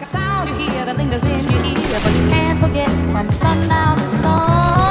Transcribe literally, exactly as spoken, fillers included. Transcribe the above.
a sound you hear that lingers in your ear, but you can't forget from sundown to sun.